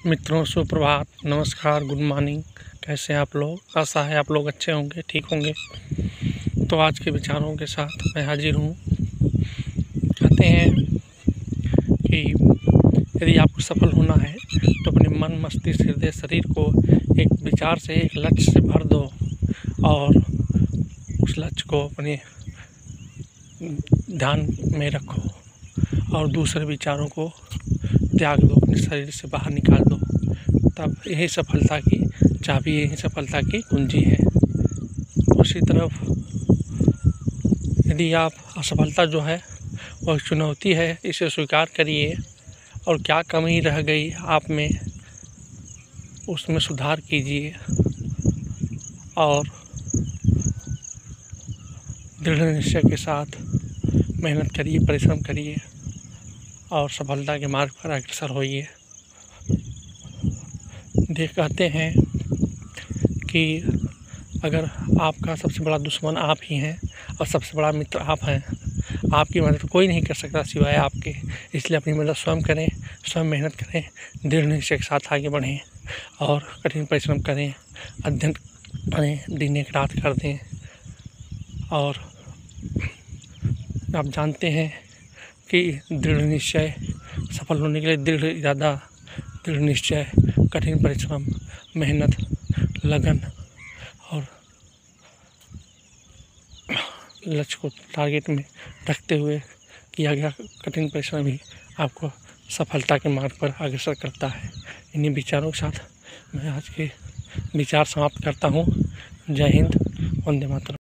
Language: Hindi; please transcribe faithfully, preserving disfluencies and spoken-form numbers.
मित्रों, सुप्रभात, नमस्कार, गुड मॉर्निंग। कैसे हैं आप लोग? आशा है आप लोग अच्छे होंगे, ठीक होंगे। तो आज के विचारों के साथ मैं हाजिर हूँ। कहते हैं कि यदि आपको सफल होना है तो अपने मन, मस्तिष्क, हृदय, शरीर को एक विचार से, एक लक्ष्य से भर दो और उस लक्ष्य को अपने ध्यान में रखो और दूसरे विचारों को त्याग दो, अपने शरीर से बाहर निकाल दो। तब यही सफलता की चाबी, यही सफलता की कुंजी है। उसी तरफ यदि आप असफलता जो है वह चुनौती है, इसे स्वीकार करिए और क्या कमी रह गई आप में उसमें सुधार कीजिए और दृढ़ निश्चय के साथ मेहनत करिए, परिश्रम करिए और सफलता के मार्ग पर अग्रसर होइए। देख कहते हैं कि अगर आपका सबसे बड़ा दुश्मन आप ही हैं और सबसे बड़ा मित्र आप हैं, आपकी मदद कोई नहीं कर सकता सिवाय आपके। इसलिए अपनी मदद स्वयं करें, स्वयं मेहनत करें, दृढ़ निश्चय के साथ आगे बढ़ें और कठिन परिश्रम करें, अध्ययन करें, दिन एक रात कर दें। और आप जानते हैं कि दृढ़ निश्चय सफल होने के लिए दृढ़ इरादा, दृढ़ निश्चय, कठिन परिश्रम, मेहनत, लगन और लक्ष्य को टारगेट में रखते हुए किया गया कठिन परिश्रम ही आपको सफलता के मार्ग पर अग्रसर करता है। इन्हीं विचारों के साथ मैं आज के विचार समाप्त करता हूँ। जय हिंद, वंदे मातरम।